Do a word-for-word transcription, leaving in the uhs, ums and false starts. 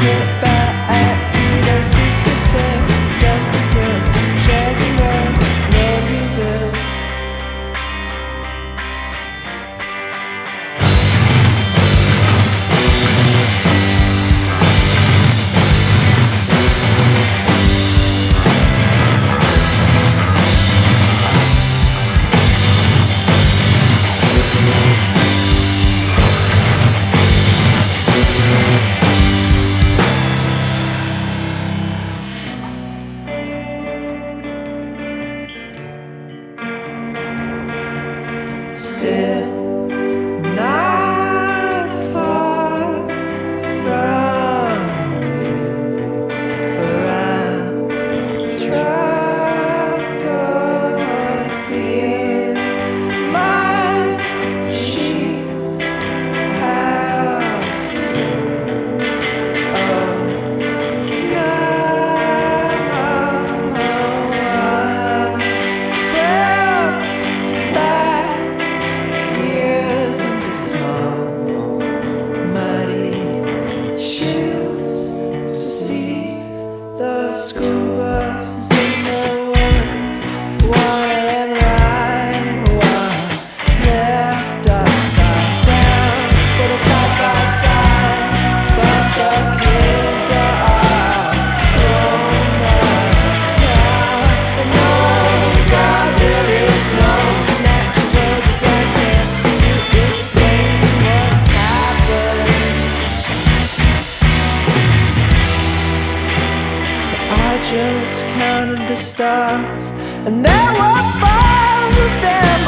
get back to those secret stairs, dusty quill, shaggy road, road we built. Still not far from you, for I'm troubled, feel my sheep house through. Oh no, I step back years into small, muddy shoes to see the school buses in the woods, one and right, one left upside down, but it's side by side, but the kids are all grown up now, and oh God, there is no natural disaster to explain what's happened. I just counted the stars, and there were five of them.